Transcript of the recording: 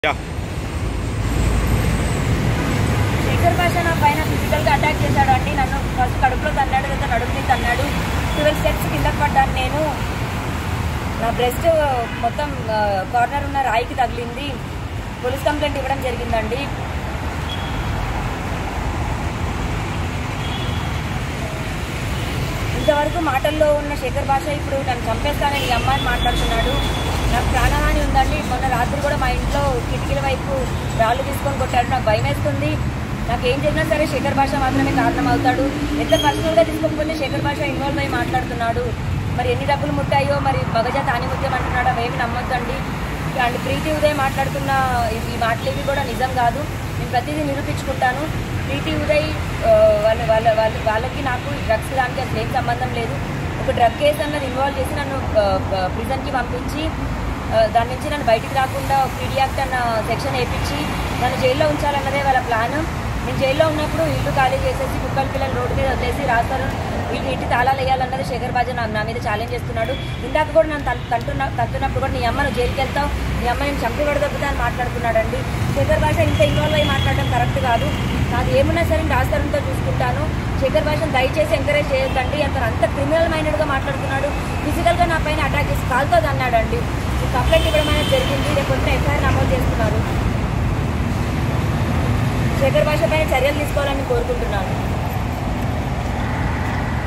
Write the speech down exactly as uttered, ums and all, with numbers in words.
Yeah Shekhar భాష నా పైన ఫిజికల్గా అటాక్ చేశాడు అండి. నన్ను ఫస్ట్ కడుపులో తన్నాడు, లేదా నడుపుని తన్నాడు. ట్వెల్వ్ స్టెప్స్ కింద పడ్డాను నేను. నా బ్రెస్ట్ మొత్తం కార్నర్ ఉన్న రాయికి తగిలింది. పోలీస్ కంప్లైంట్ ఇవ్వడం జరిగిందండి. ఇంతవరకు మాటల్లో ఉన్న శేఖర్ భాష ఇప్పుడు నన్ను చంపేస్తానని ఈ అమ్మాయిని మాట్లాడుతున్నాడు. నాకు ప్రాణహాని ఉందండి. మొన్న రాత్రి కూడా మా ఇంట్లో కిటికీల వైపు రాళ్ళు తీసుకొని కొట్టాడు. నాకు భయం వేస్తుంది. నాకు ఏం జరిగినా సరే శేఖర్ భాష మాత్రమే కారణం అవుతాడు. ఎంత పర్సనల్గా తీసుకోకపోతే శేఖర్ భాష ఇన్వాల్వ్ అయ్యి మాట్లాడుతున్నాడు. మరి ఎన్ని డబ్బులు ముట్టాయో, మరి మగజాత ఆనిముత్యం అంటున్నాడు, అవేమి నమ్మొద్దండి. అండ్ ప్రీతి ఉదయ్ మాట్లాడుతున్న ఈ మాటలేవి కూడా నిజం కాదు. నేను ప్రతిదీ నిరూపించుకుంటాను. ప్రీతి ఉదయ్ వాళ్ళ వాళ్ళ వాళ్ళ వాళ్ళకి నాకు డ్రగ్స్ దానికి అసలు ఏం సంబంధం లేదు. ఒక డ్రగ్ కేసు అన్నది ఇన్వాల్వ్ చేసి నన్ను ప్రిజన్కి పంపించి దాని నుంచి నన్ను బయటికి రాకుండా పీడీ యాక్ట్ అన్న సెక్షన్ వేయించి నన్ను జైల్లో ఉంచాలన్నదే వాళ్ళ ప్లాన్. నేను జైల్లో ఉన్నప్పుడు ఇల్లు ఖాళీ చేసేసి కుక్కల పిల్లలు రోడ్డు మీద వదిలేసి రాస్తారు వీళ్ళు ఇంటి తాళాలు వేయాలన్నది శేఖర్ భాష నాకు నా మీద ఛాలెంజ్ చేస్తున్నాడు. ఇందాక కూడా నన్ను తంటున్నా తంటున్నప్పుడు కూడా నీ అమ్మ నువ్వు జైలుకి వెళ్తావు, నీ అమ్మ నేను చంపి పడదొబ్బుతా అని మాట్లాడుతున్నాడండి. శేఖర్ భాష ఇంత ఇన్వాల్వ్ అయ్యి మాట్లాడడం కరెక్ట్ కాదు. నాకు ఏమున్నా సరే రాస్తారంతో చూసుకుంటాను. శేఖర్ భాషను దయచేసి ఎంకరేజ్ చేయొద్దండి. అతను అంత క్రిమినల్ మైండెడ్గా మాట్లాడుతున్నాడు. ఫిజికల్గా నా పైన అటాక్ చేసి కాల్తో అన్నాడండి. కంప్లైంట్ ఇవ్వడం అనేది జరిగింది. రేపు పొద్దున ఎఫ్ఐఆర్ నమోదు చేస్తున్నారు. శేఖర్ భాష పైన చర్యలు తీసుకోవాలని కోరుకుంటున్నాను.